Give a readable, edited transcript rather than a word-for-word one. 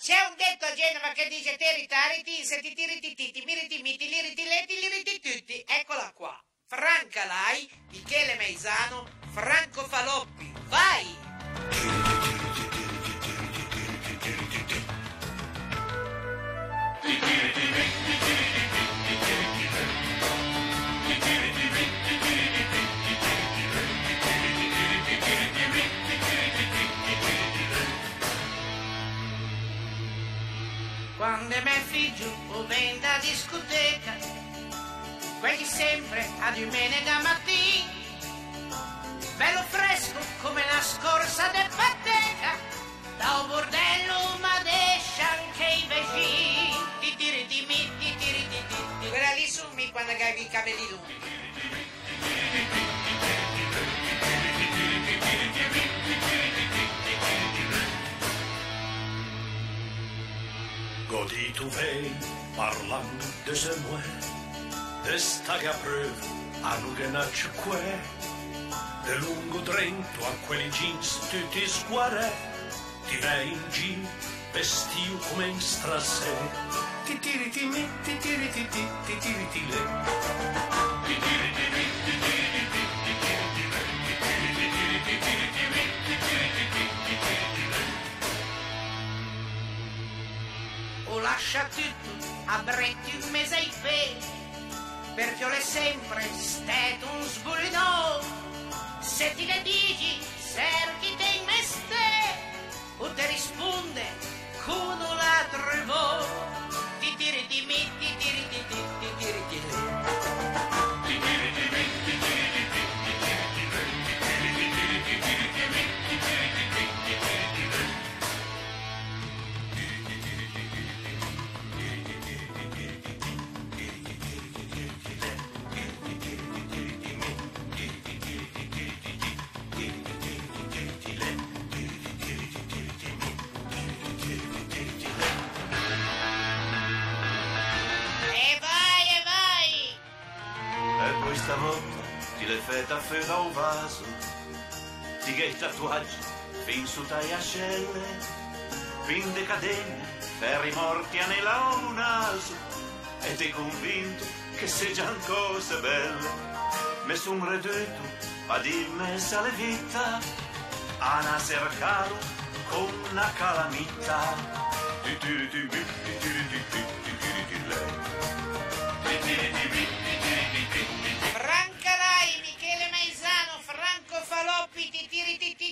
c'è un detto a Genova che dice tirititi, se ti tirititi, miriti, miti, liriti, leti, liriti tutti. Eccola qua. Franca Lai, Michele Meisano, Franco Faloppi. Vai! Quando me figlio o ven da discoteca, quelli sempre ad umene da mattina, bello fresco come la scorsa de patteca, da un bordello ma descia anche i vicini. Ti tiri di mi, ti tiri di ti. Quella lì su mi quando avevi i capelli lunghi. Godi tu vei parlando de se mue, de staga pröv a nugenaccio que, de lungo drento a quelli jeans tutti square, ti vei in gin vestio come in strasè, ti tiriti mi, ti tiriti ti, ti tiriti le, ti tiriti mi, ti tiriti ti, ti tiriti le, ti tiriti mi, ti tiriti mi, ti tiriti ti, ti tiriti le. O lascia tutto a bretti un mese ai peli, perché l'è sempre stato un sburidò. Se ti le dici, cerchi te in meste, o te risponde con un altro vo. Ti tiri di me, ti tiri di te, ti tiri di te. Ti tiri di me, ti tiri di te, ti tiri di te, ti tiri di te, ti tiri di me, ti tiri di te, ti tiri di te. Stavolta ti le fai fare un vaso, ti che i tatuaggi fin su tai ascelle, fin de catene, ferri morti a nella un naso, e ti convinto che sei già cose belle. Messo un reduto a dirmi sale vita, a una cercaro con una calamita. Ti tiri di me, ti tiri di te, ti tiri di lei. Ti tiri di me, ti tiri di te. Franca Lai, Michele Meisano, Franco Faloppi, ti tiri di te.